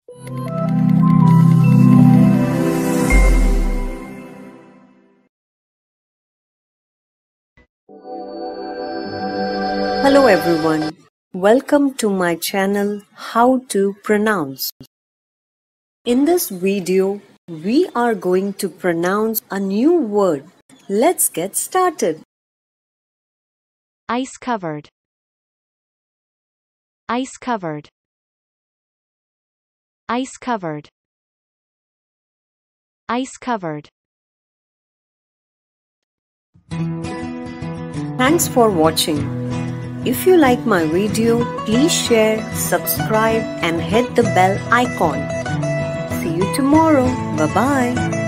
Hello everyone. Welcome to my channel How to Pronounce. In this video, we are going to pronounce a new word. Let's get started. Ice covered. Ice covered. Ice covered. Ice covered. Thanks for watching. If you like my video, please share, subscribe and hit the bell icon. See you tomorrow. Bye-bye.